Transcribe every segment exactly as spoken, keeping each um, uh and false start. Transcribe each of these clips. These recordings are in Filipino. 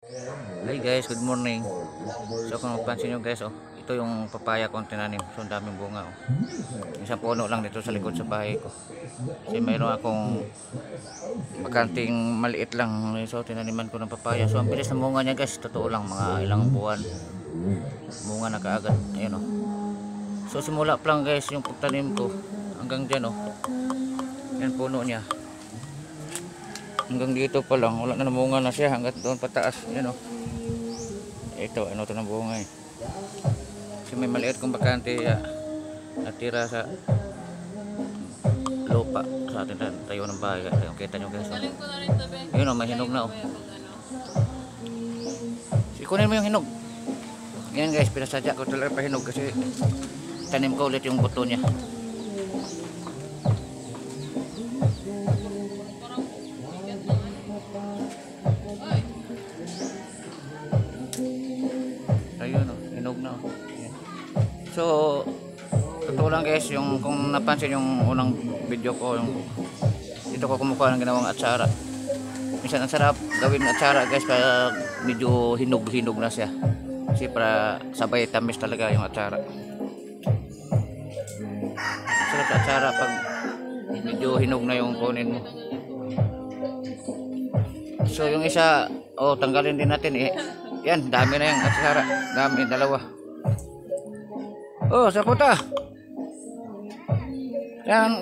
Hi guys, good morning. So kung mapansin nyo guys, oh, ito yung papaya kong tinanim. So ang daming bunga. Oh. Isang puno lang dito sa likod sa bahay ko. Kasi mayroon akong bakanting maliit lang. So tinaniman ko ng papaya. So ang bilis ng bunga niya guys. Totoo lang, mga ilang buwan. Bunga na kaagad. Ayan oh. So simula pa lang guys yung pagtanim ko. Hanggang dyan oh. Yan puno niya. Hanggang dito pa lang, wala na namunga na siya hanggang doon pataas. Yan oh. Ito, ano ito ng bunga eh. Kasi may maliit kong bakante ya, natira sa lupa sa atin na tayo ng bahay. Kita nyo guys. Oh. Yun oh, may hinog na oh. Sikunin mo yung hinog. Yan guys, pinasadya ko talaga pa hinog kasi tanim ko ulit yung buto niya. Ayun oh, hinog na oh. So, totoo lang guys, yung kung napansin yung unang video ko, yung dito ko kumukuha ng ginawang atsara. Minsan ang sarap gawin atsara guys para medyo hinog-hinog na siya. Kasi para sabay tamis talaga yung atsara. Sarap atsara pag medyo hinog na yung kunin mo. So yung isa, oh tanggalin din natin eh. Yan, dami na yung atsara. Dami, dalawa. Oh, sa puta. Yan.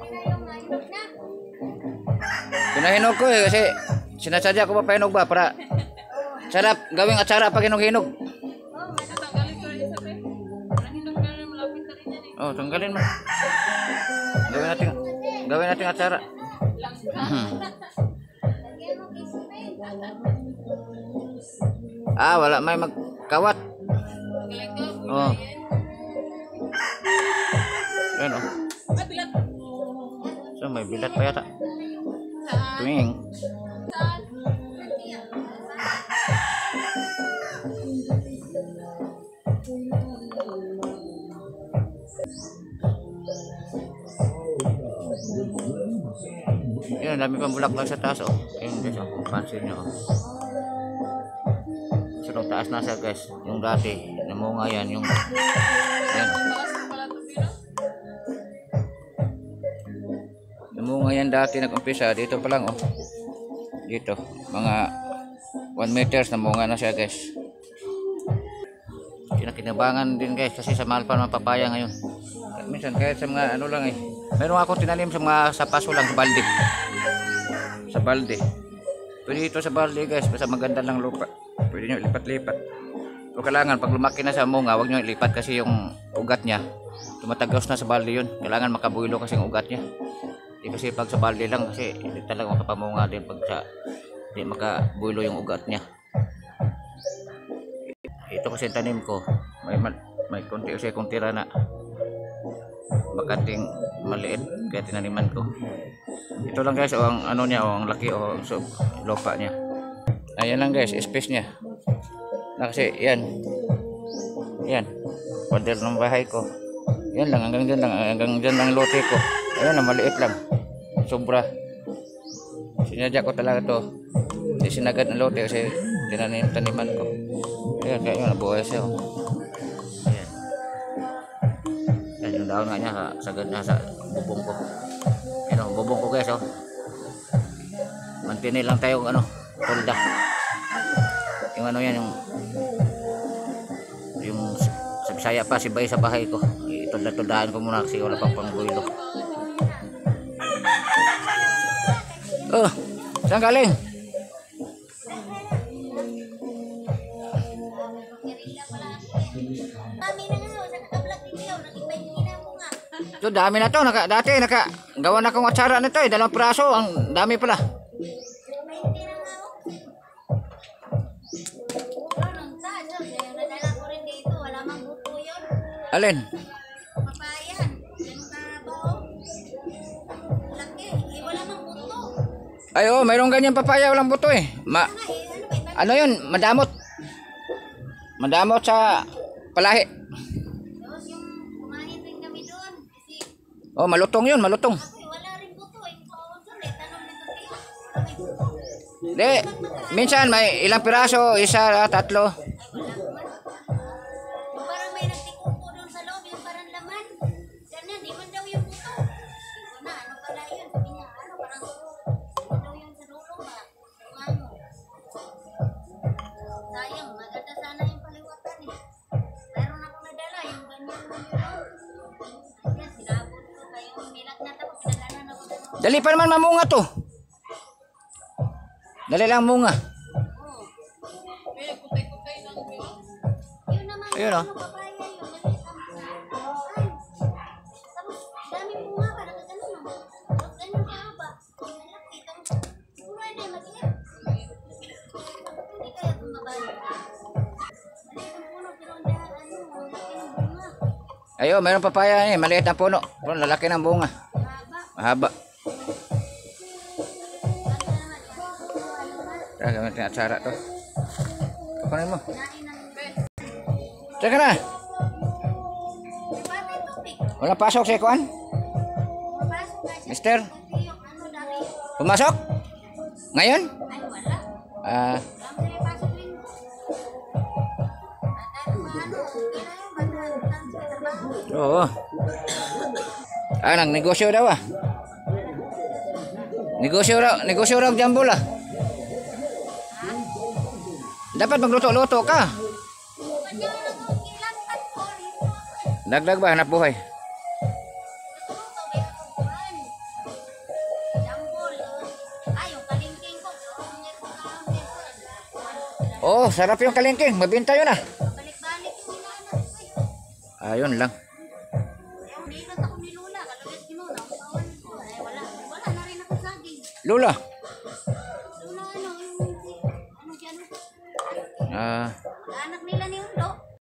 Pinahinog ko eh kasi sinasadya ko pa pahinog ba para sarap gawing atsara pag hinog-hinog. Oh, tanggalin mo. Gawin natin, gawin natin atsara. Hmm. Ah, wala may magkawat. Oh. Yan oh. So may bilat pa yata. Tuwing. Yan, dami pang bulaklak sa taas oh. Ayun guys, oh, pansin nyo oh. So taas na siya guys, yung dati namunga yan yung yan. Namunga yan dati nag-umpisa dito pa lang oh. Dito mga one meters namunga na siya guys. Kinakinabangan din guys kasi sa mahal pa ng papaya ngayon. At minsan kahit sa mga ano lang eh. Meron ako tinanim sa mga sa paso lang sa balde. Sa balde. Pwede ito sa balde guys, basta maganda lang lupa. Pwede nyo lipat-lipat. Pero kailangan pag lumaki na sa munga, huwag nyo ilipat kasi yung ugat niya tumatagos na sa balde yun. Kailangan makabuilo kasi yung ugat niya. Di kasi pag sa balde lang kasi hindi talaga makapamunga din pag sa hindi makabuilo yung ugat niya. Ito kasi tanim ko. May may konti kasi kung tira na. Bakanting maliit kaya tinaniman ko. Ito lang guys, o ang ano niya, o ang laki o ang lupa niya. Ayan lang guys, space niya. Na kasi yan. Yan. Pader ng bahay ko. Yan lang, hanggang dyan lang, hanggang dyan lang lote ko. Ayan lang, maliit lang. Sobra. Sinadya ko talaga to. Hindi sinagad ng lote kasi tinanim taniman ko. Ayan, kaya yun, nabuhay siya. Ayan. Yan yung daon nga niya, sagad na sa bubong ko. Yan o, bubong ko guys o. Mantinil lang tayo ano, tolda. Yung ano yan, yung yung sa Bisaya pa, sibay sa bahay ko. Itolda-toldaan ko muna kasi wala pang pangbuilo. Oh, saan galing? So dami na to, naka, dati naka gawa na akong atsara nito eh, dalawang praso, ang dami pala. Alin? Papayan. Laki, wala mang buto. Ay oh, mayroong ganyan papaya walang buto eh. Ma ano yun, madamot. Madamot sa palahi. Tapos yung kumain rin kami doon. Kasi Oh, malutong yun, malutong. ako wala rin buto. Yung pauson eh, tanong nito kayo. Wala may buto. Di, minsan may ilang piraso, isa, tatlo. Ay, wala naman. Yung parang may nagtikupo doon sa loob, yung parang laman. Ganyan, di man daw yung buto. Hindi ko na, ano pala yun? Sabi niya, ano, parang ano daw yun sa dulo ba? Yung ano. Sayang, maganda sana yung paliwatan eh. Meron ako nadala, yung ganyan mo yun. Ayan, sinabot ko kayo. Nilagnat ako, pinaganan ako doon. Dali pa naman mamunga to. Dali lang munga. Oo. Yun naman, Ayun, oh. ano papaya yun, maliit ang ay. Tapos, daming bunga pa, nakagano no. Tapos, ganyan kahaba. Malaki, tapos, siguro ay di, maliit. Hindi kaya bumabalik. Maliit ang puno, pero ang dahil, ano, ang laki ng bunga. Ayo, mayroong papaya ni, maliit na puno. Pero lalaki ng bunga. Mahaba. Mahaba. Ganda naman, ano ba? Tara, gamit ng atsara to. Kunin mo. Kinain ng Teka na. may batay tubig. Walang pasok sa ikuan. Papasok na siya. Mister, Kasi yung ano dati, pumasok? Ngayon? ay wala. Ah, Lang sila pasok linggo. At ano ba ano, okay na yun, basta lang sila trabaho. oo. Ah, nang negosyo daw ah. Negosyo raw, negosyo raw jambol ah. Dapat magluto-luto ka. Ba't yung nag-ilang tatlo rito? Dagdag ba hanap buhay? Luto, may kukuhan. Jambol. Ay, yung kalingking ko. Yung nito na, Oh, sarap yung kalingking. Mabinta yun ah. balik-balik yung inaanap ko eh. Ayun lang. Ayaw, nilot ako ni Lula. Kalawit kinuna. Ang pawan ko. Ay, wala. Wala na rin ako saging. Lula. Lula, ano, yung, ano dyan? Ah, Anak nila ni Undo.